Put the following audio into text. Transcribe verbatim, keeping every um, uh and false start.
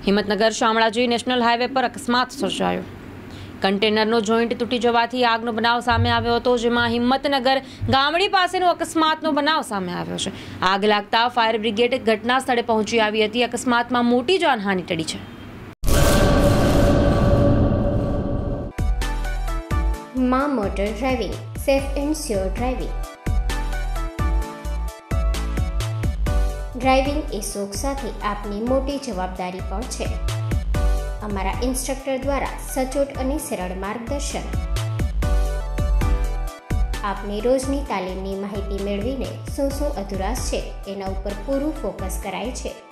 Himmatnagar Shamlaji national highway પર અકસ્માત સર્જાયો। કન્ટેનરનો જોઈન્ટ તૂટી જવાથી આગનો બનાવ સામે આવ્યો હતો, જેમાં હિંમતનગર ગામડી પાસેનો અકસ્માતનો બનાવ સામે આવ્યો છે। આગ લાગતા ફાયર બ્રિગેડ ઘટના સ્થળે પહોંચી આવી હતી। અકસ્માતમાં મોટી જાનહાનિ ટળી છે। માં motor driving, safe and sure driving. Driving એ શોખ સાથે આપની મોટી જવાબદારી પણ છે। અમારા ઇન્સ્ટ્રક્ટર દ્વારા સચોટ અને સરળ માર્ગદર્શન। આપની રોજની તાલીમની માહિતી મેળવીને શું શું અધુરાશ છે એના ઉપર પૂરું ફોકસ કરાય છે।